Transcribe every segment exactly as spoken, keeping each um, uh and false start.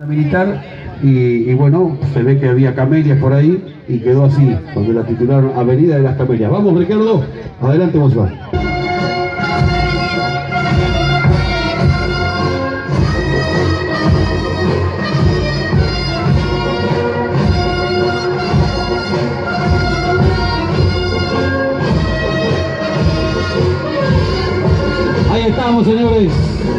Militar y, y bueno, se ve que había camelias por ahí y quedó así, porque la titularon Avenida de las Camelias. Vamos, Ricardo, adelante, vos va. Ahí estamos, señores,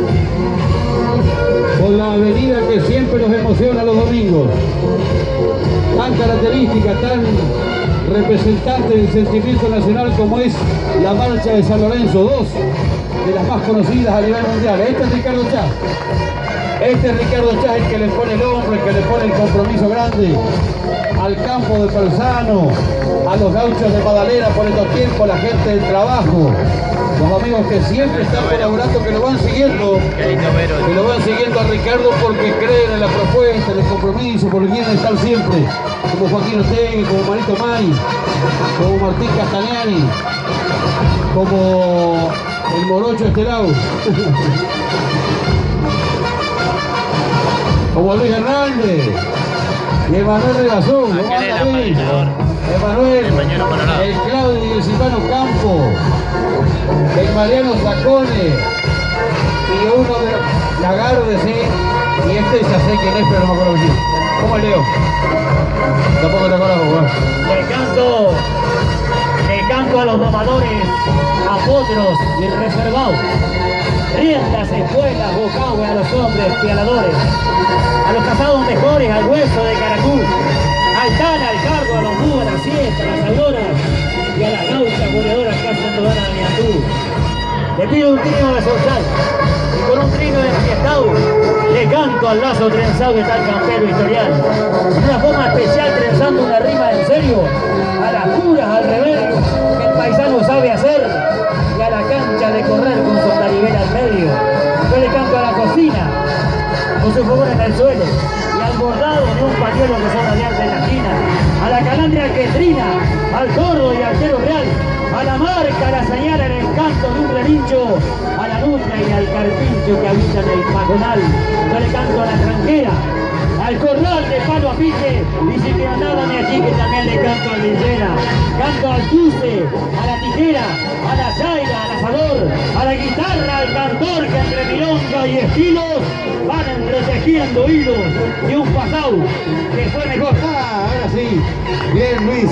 con la avenida que siempre nos emociona los domingos, tan característica, tan representante del sentimiento nacional como es la marcha de San Lorenzo, dos de las más conocidas a nivel mundial. Este es Ricardo Chá, este es Ricardo Chá, el que le pone el hombro, el que le pone el compromiso grande al campo de Persano, a los gauchos de Madalena por estos tiempos, la gente del trabajo, los amigos que siempre están colaborando, que lo van siguiendo, que lo van siguiendo a Ricardo porque creen en la propuesta, en el compromiso, porque quieren estar siempre, como Joaquín Otegui, como Marito May, como Martín Castagnani, como el Morocho Estelao, como Luis Hernández, y Emanuel Regazón, Emanuel, el Claudio y Silvano Campo, el Mariano Sacone y uno de Lagarde, sí, y este ya sé quién es, pero no me acuerdo quién. ¿Cómo es Leo? Tampoco te acuerdo, bueno. Le canto, le canto a los domadores, a potros y reservados, riendas, espuelas, bocahue a los hombres pialadores, a los casados mejores, al hueso de caracú, al tana, al cargo, a los búhos, a la siesta, a las auroras y a las gauchas goleadoras que hacen toda la miniatura. Le pido un trino de social y con un trino de enfiestado le canto al lazo trenzado de tal campero historial. De una forma especial trenzando una rima en serio a las curas, al rebelio que el paisano sabe hacer y a la cancha de correr con su taribera al medio. Yo le canto a la cocina con su fogón en el suelo y al bordado de un pañuelo que son alianza en la esquina, a la calandria alquetrina, al gordo y arquero real, a la marca, a la señal en el canto de un relincho, a la nutria y al carpincho que habitan el pajonal. Yo le canto a la tranquera, al corral de palo a pique, y si que nada me achique también le canto a Villera. Canto al tuce, a la tijera, a la chaira, al asador, a la guitarra, al cantor que entre milonga y estilos van entretejiendo hilos y un pasado que fue mejor. Ah, ahora sí, bien Luis.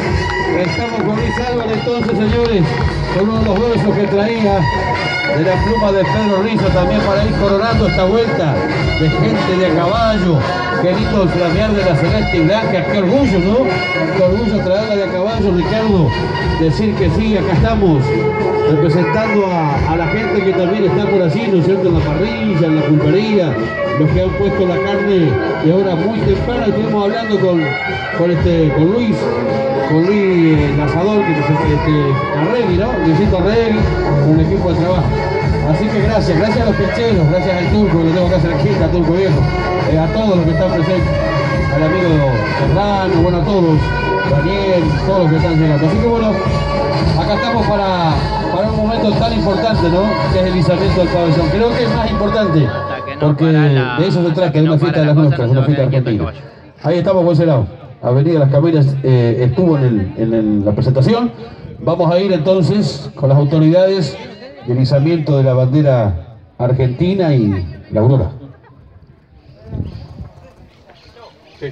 Estamos con Luis Álvarez entonces, señores, con uno de los versos que traía de la pluma de Pedro Rizzo también para ir coronando esta vuelta de gente de a caballo. Qué lindo el flamear de la celeste y blanca, qué orgullo, ¿no? Qué orgullo traerla de a caballo, Ricardo, decir que sí, acá estamos representando a, a la gente que también está por allí, ¿no es cierto?, en la parrilla, en la pulpería, los que han puesto la carne de hora muy temprana. Estuvimos hablando con, con, este, con Luis, con Luis eh, Lazador, que es este, Arregui, ¿no? Luisito Arregui, un equipo de trabajo. Así que gracias, gracias a los pecheros, gracias al Turco, le tengo que hacer aquí, al Turco Viejo, eh, a todos los que están presentes, al amigo Serrano, bueno, a todos, Daniel, todos los que están llegando. Así que bueno, acá estamos para, para un momento tan importante, ¿no? Que es el izamiento del pabellón. Creo que es más importante, porque de eso se trata, de una fiesta de las nuestras, una fiesta argentina. Ahí estamos por ese lado. Avenida Las Camelias eh, estuvo en, el, en el, la presentación. Vamos a ir entonces con las autoridades del izamiento de la bandera argentina y la aurora. Sí.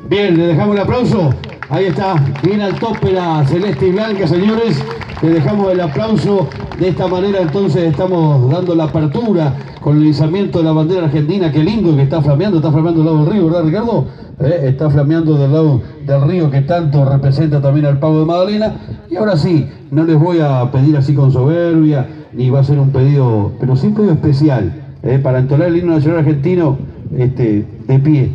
Bien, le dejamos el aplauso. Ahí está, bien al tope la celeste y blanca, señores. Le dejamos el aplauso. De esta manera entonces estamos dando la apertura con el izamiento de la bandera argentina. Qué lindo que está flameando, está flameando del lado del río, ¿verdad, Ricardo? Eh, está flameando del lado del río que tanto representa también al Pago de Magdalena. Y ahora sí, no les voy a pedir así con soberbia, ni va a ser un pedido, pero sí un pedido especial, eh, para entonar el himno nacional argentino este, de pie.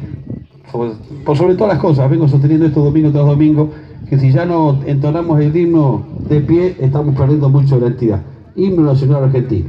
Por sobre todas las cosas, vengo sosteniendo esto domingo tras domingo, que si ya no entonamos el himno de pie, estamos perdiendo mucho la entidad. Himno nacional argentino.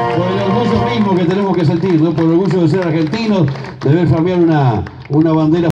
Que tenemos que sentir, ¿no? Por el orgullo de ser argentinos, de ver flamear una, una bandera